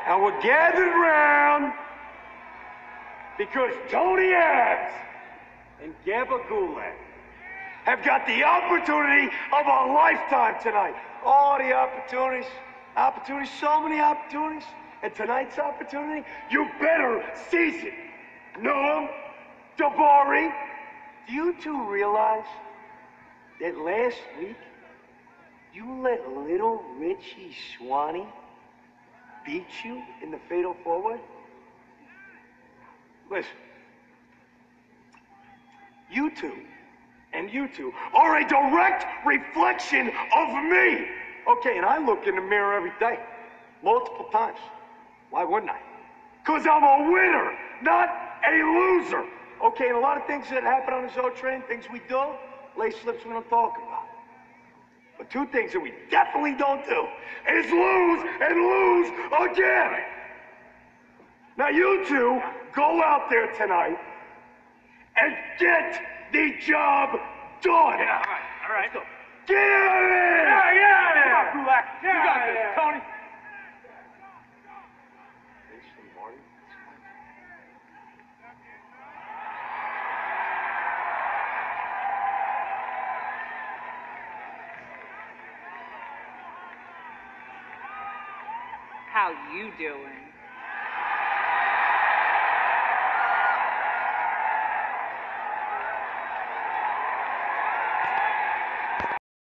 And we're gathered round because Tony Abs and Gabba Gulag have got the opportunity of a lifetime tonight. All the opportunities, so many opportunities. And tonight's opportunity, you better seize it. Noam, Jabari, do you two realize that last week you let little Richie Swanee beat you in the fatal four-way? Listen, you two are a direct reflection of me. Okay, and I look in the mirror every day, multiple times. Why wouldn't I? Because I'm a winner, not a loser. Okay, and a lot of things that happen on this old train, things we do, lay slips we don't talk about. But two things that we definitely don't do is lose and lose again. Now you two go out there tonight and get the job done. Yeah, all right. Let's go. Get out of there! Yeah, get out of there! Come on, Gulak. You got this, Tony. How you doing?